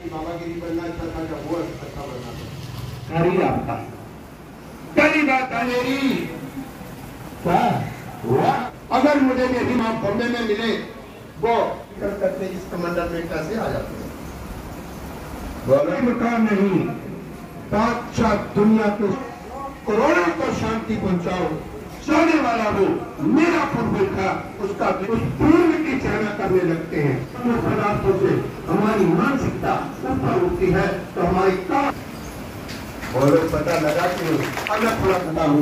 कि बाबागिरी बनना अच्छा था या वो अच्छा बनना था? अरे आपका पहली बात है मेरी क्या, अगर मुझे मेरी माँ बॉम्बे में मिले वो करते इस कमांडर में कैसे आ जाते हैं? बोले मकान नहीं, बादशाह दुनिया के करोड़ों को शांति पहुंचाओ चाहने वाला वो मेरा फुटबॉल था, उसका उस पूर्व की चाहना करने लगते हैं। उन पदार्थों से हमारी मानसिकता ऊपर उठती है तो हमारी काम बोलो पता लगा कि अलग थोड़ा पता हूँ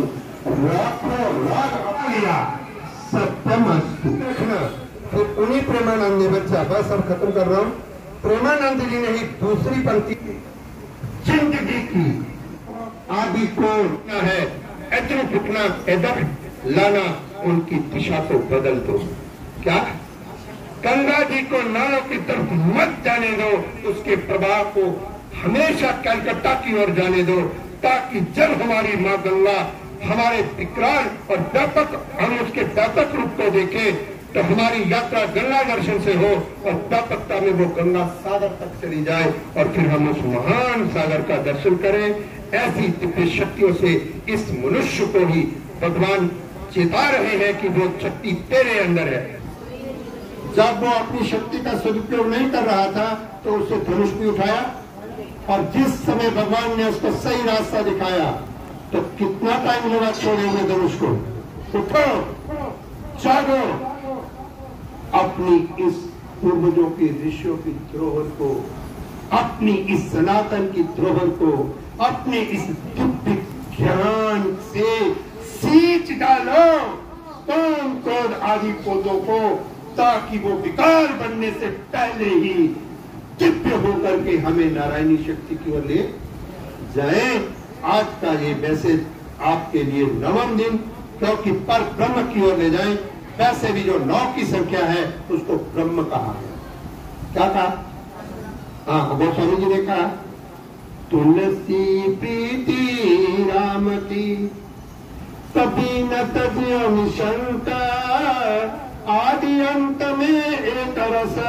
सत्यमस्तु। देखना फिर उन्हीं प्रेमानंद ने बच्चा, बस अब खत्म कर रहा हूँ। प्रेमानंद जी ने ही दूसरी पंक्ति जिंदगी की आदि कौन है, इतना फुकना इधर लाना, उनकी दिशा को बदल दो। क्या गंगा जी को नालों की तरफ मत जाने दो, उसके प्रवाह को हमेशा कलकत्ता की ओर जाने दो, ताकि जब हमारी माँ गंगा हमारे विकराल और व्यापक हम उसके व्यापक रूप को देखें तो हमारी यात्रा गंगा दर्शन से हो और व्यापकता में वो गंगा सागर तक चली जाए और फिर हम उस महान सागर का दर्शन करें। ऐसी दिव्य शक्तियों से इस मनुष्य को ही भगवान चेता रहे हैं कि वो शक्ति तेरे अंदर है। जब वो अपनी शक्ति का सदुपयोग नहीं कर रहा था तो उससे धनुष भी उठाया, और जिस समय भगवान ने उसको सही रास्ता दिखाया तो कितना टाइम लगा छोड़ेंगे धनुष को? उठो, जागो, अपनी इस पूर्वजों की ऋषियों की धरोहर को, अपनी इस सनातन की धरोहर को, अपने इस दिव्य ज्ञान से सींच डालो काम क्रोध आदि पौधों को, ताकि वो विकार बनने से पहले ही दिव्य होकर के हमें नारायणी शक्ति की ओर ले जाए। आज का ये वैसे आपके लिए 9वां दिन, क्योंकि पर ब्रह्म की ओर ले जाए। वैसे भी जो 9 की संख्या है उसको ब्रह्म कहा है। क्या कहा? हाँ, गोस्वामी जी ने कहा तुलसी प्रीति राम की कभी न तजियो निशंका, आदि अंत में एक रसा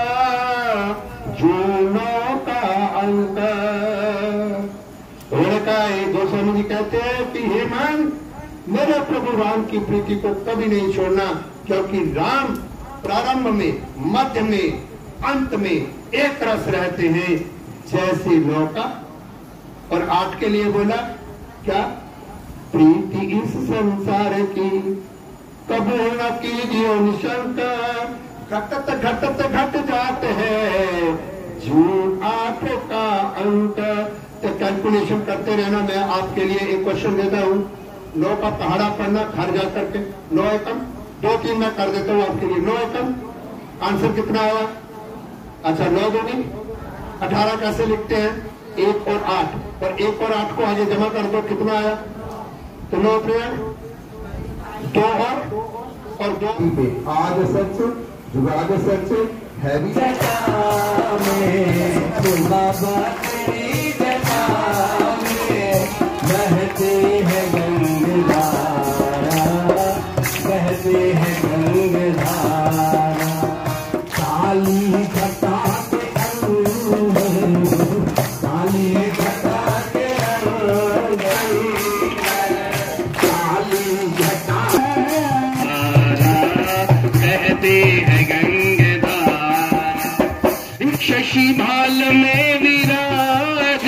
जूनों का अंक। गोस्वामी जी कहते हैं कि हे मन, मेरे प्रभु राम की प्रीति को कभी नहीं छोड़ना, क्योंकि राम प्रारंभ में, मध्य में, अंत में एक रस रहते हैं जैसे लौका। और 8 के लिए बोला क्या? प्रीति इस संसार की कभी न कीजिए निशंका, घटत घटत घट जाते हैं जून 8 का अंक। तो कैलकुलेशन करते रहना। मैं आपके लिए एक क्वेश्चन देता हूँ, 9 का पहाड़ा पढ़ना घर जा करके। 9 एकम 2-3 मैं कर देता हूँ आपके लिए। 9 एकम आंसर कितना आया? अच्छा, 9 दूनी 18 कैसे लिखते हैं? 1 और 8, और 1 और 8 को आगे जमा कर दो, कितना आया? तो 9 प्रिय 2 और 2। आज सच जुगाद सच है भी बहते हैं गंगधारा, बहते हैं गंगधारा, काली घटा के अंदर, काली घटा के अंदर, काली घटा बहते हैं गंगधारा, शशि भाल में विराज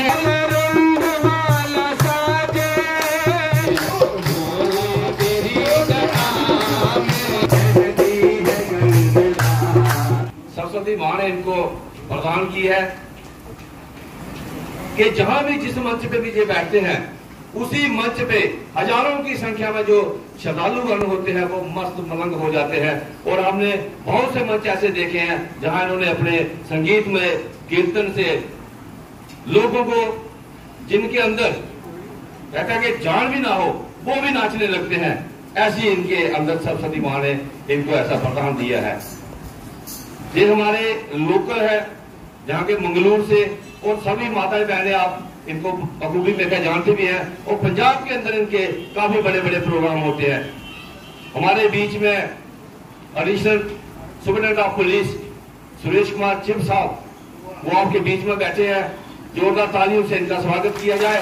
मां ने इनको प्रदान की है कि जहां भी जिस मंच पे भी ये बैठते हैं उसी मंच पे हजारों की संख्या में जो श्रद्धालुगण होते हैं वो मस्त मलंग हो जाते हैं। और हमने बहुत से मंच ऐसे देखे हैं जहां इन्होंने अपने संगीत में कीर्तन से लोगों को, जिनके अंदर कहता है कि जान भी ना हो वो भी नाचने लगते हैं, ऐसी इनके अंदर सरस्वती मां ने इनको ऐसा वरदान दिया है। ये हमारे लोकल है जहाँ के मंगलूर से, और सभी माताएं बहनें आप इनको बखूबी लेकर जानते भी हैं, और पंजाब के अंदर इनके काफी बड़े बड़े प्रोग्राम होते हैं। हमारे बीच में additional superintendent of police Suresh Kumar Chib साहब वो आपके बीच में बैठे हैं। जोरदार तालियों से इनका स्वागत किया जाए।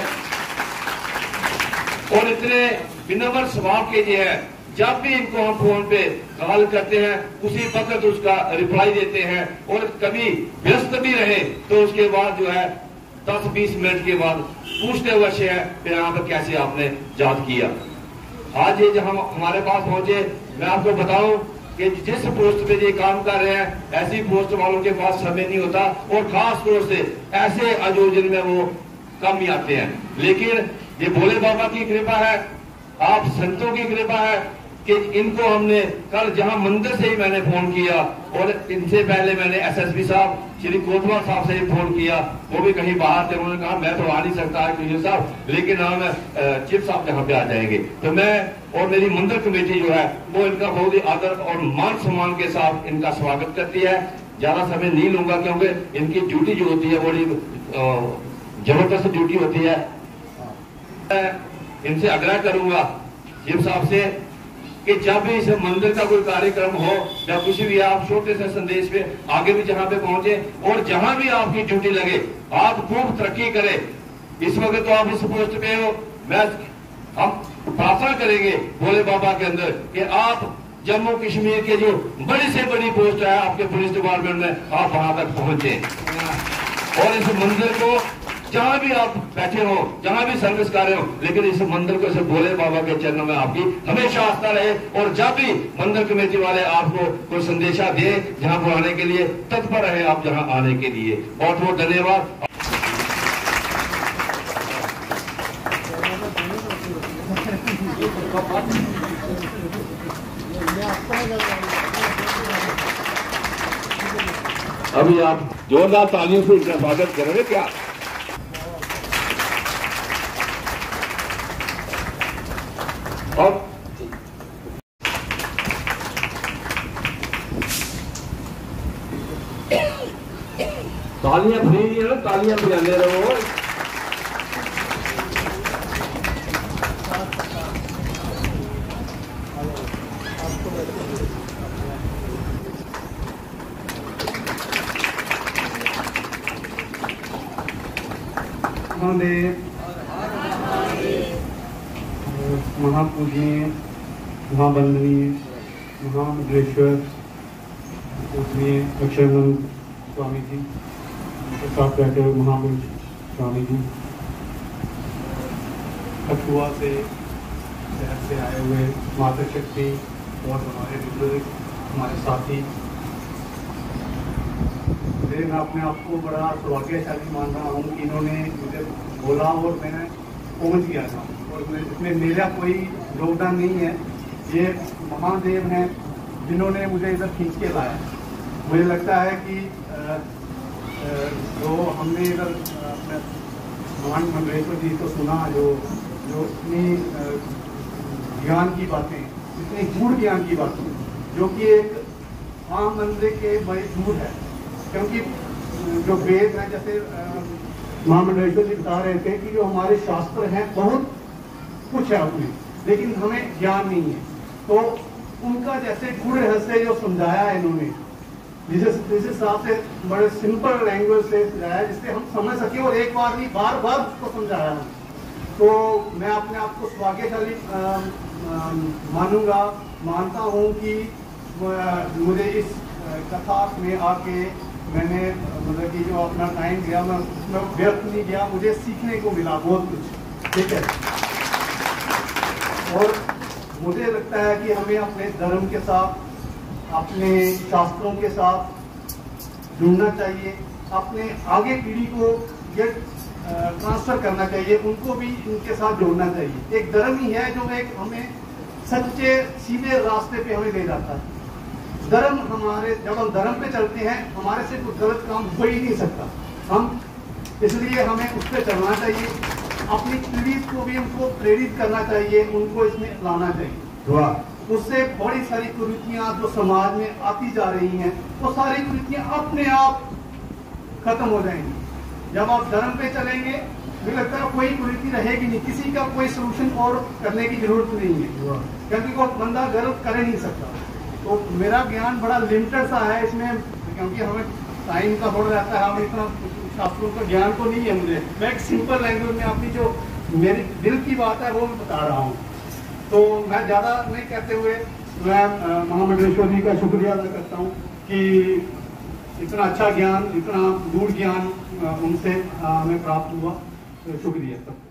और इतने विनम्र स्वभाव के जो है, जब भी इनको हम फोन पे कॉल करते हैं उसी वक्त उसका रिप्लाई देते हैं, और कभी व्यस्त भी रहे तो उसके बाद जो है 10-20 मिनट के बाद पूछते हुए है फिर यहाँ पर कैसे आपने याद किया। आज ये जो हम हमारे पास पहुंचे, मैं आपको बताऊं कि जिस पोस्ट पे ये काम कर रहे हैं ऐसी पोस्ट वालों के पास समय नहीं होता, और खास तौर से ऐसे आयोजन में वो कम ही आते हैं। लेकिन ये भोले बाबा की कृपा है, आप संतों की कृपा है कि इनको हमने कल जहां मंदिर से ही मैंने फोन किया, और इनसे पहले मैंने एसएसपी साहब श्री कोतवाल साहब से ही फोन किया, वो भी कहीं बाहर थे। उन्होंने कहा मैं तो आ नहीं सकता है कुछ साहब, लेकिन हम चिप साहब यहाँ पे आ जाएंगे। तो मैं और मेरी मंदिर कमेटी जो है वो इनका बहुत ही आदर और मान सम्मान के साथ इनका स्वागत करती है। ज्यादा समय नहीं लूंगा क्योंकि इनकी ड्यूटी जो होती है बड़ी जबरदस्त ड्यूटी होती है। इनसे आग्रह करूंगा चिप साहब से कि जब भी इस मंदिर का कोई कार्यक्रम हो या कुछ भी, आप छोटे से संदेश पे आगे भी जहां पे पहुंचे, और जहां भी आपकी ड्यूटी लगे आप खूब तरक्की करें। इस वक्त तो आप इस पोस्ट पे हो, हम प्रार्थना करेंगे भोले बाबा के अंदर कि आप जम्मू कश्मीर के जो बड़ी से बड़ी पोस्ट है आपके पुलिस डिपार्टमेंट में, आप वहां तक पहुंचे, और इस मंदिर को जहां भी आप बैठे हो, जहां भी सर्विस कर रहे हो, लेकिन इस मंदिर को सिर्फ भोले बाबा के चरणों में आपकी हमेशा आस्था रहे। और जब भी मंदिर कमेटी वाले आपको कोई संदेशा दे जहां पर आने के लिए, तत्पर रहे आप जहां आने के लिए। बहुत बहुत धन्यवाद। अभी आप जोरदार तालियों से इनका स्वागत करेंगे क्या? और तालियां फ्री है ना, तालियां बजाने रहो। महापूजनीय, महावंदनीय, महामंडलेश्वर पूजनीय अक्षरानंद स्वामी जी, उनके साथ बैठे हुए महापुरुष स्वामी जी, कठुआ से शहर से आए हुए माता शक्ति और हमारे बुजुर्ग, हमारे साथी, मैं अपने आप को बड़ा सौभाग्यशाली मान रहा हूँ कि इन्होंने मुझे बोला और मैंने पहुँच गया था, और इसमें मेरा कोई योगदान नहीं है। ये महादेव हैं जिन्होंने मुझे इधर खींच के लाया। मुझे लगता है कि जो हमने इधर अपने भगवान मंडलेश्वर जी को सुना, जो इतनी ज्ञान की बातें, इतनी गूढ़ ज्ञान की बातें, जो कि एक आम मंदिर के बड़े दूर है, क्योंकि जो वेद है, जैसे महामंडलेश्वर जी बता रहे थे कि जो हमारे शास्त्र हैं बहुत कुछ है उसमें, लेकिन हमें ज्ञान नहीं है। तो उनका जैसे गूढ़ रहस्य जो समझाया है इन्होंने, जिस हिसाब से बड़े सिंपल लैंग्वेज से समझाया जिससे हम समझ सके, और एक बार नहीं बार बार उसको समझाया। तो मैं अपने आप को सौभाग्यशाली मानता हूँ कि मुझे इस कथा में आके मैंने मतलब कि जो अपना टाइम दिया, मैं उसमें व्यर्थ नहीं गया, मुझे सीखने को मिला बहुत कुछ, ठीक है। और मुझे लगता है कि हमें अपने धर्म के साथ, अपने शास्त्रों के साथ जुड़ना चाहिए, अपने आगे पीढ़ी को ये ट्रांसफर करना चाहिए, उनको भी इनके साथ जोड़ना चाहिए। एक धर्म ही है जो एक हमें सच्चे सीधे रास्ते पे हमें ले जाता है। धर्म हमारे, जब हम धर्म पे चलते हैं हमारे से कुछ गलत काम हो ही नहीं सकता, हम इसलिए हमें उस पर चलना चाहिए। अपनी पीढ़ी को भी उनको प्रेरित करना चाहिए, उनको इसमें लाना चाहिए। उससे बड़ी सारी कुरीतियां जो समाज में आती जा रही हैं, वो सारी कुरीतियां अपने आप खत्म हो जाएंगी। जब आप धर्म पे चलेंगे, मुझे लगता है कोई कुरीति रहेगी नहीं, किसी का कोई सोल्यूशन और करने की जरूरत नहीं है, क्योंकि वो बंदा गलत कर ही नहीं सकता। तो मेरा ज्ञान बड़ा लिमिटेड सा है इसमें, क्योंकि हमें टाइम का थोड़ा रहता है, हम इतना शास्त्रों का ज्ञान तो नहीं है मुझे। मैं एक सिंपल लैंग्वेज में अपनी जो मेरी दिल की बात है वो मैं बता रहा हूँ। तो मैं ज़्यादा नहीं कहते हुए मैं महामंडलेश्वर जी का शुक्रिया अदा करता हूँ कि इतना अच्छा ज्ञान, इतना दूर ज्ञान उनसे हमें प्राप्त हुआ। तो शुक्रिया।